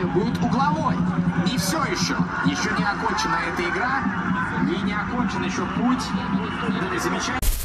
будет угловой. И все еще не окончена эта игра, и не окончен еще путь. Замечательно.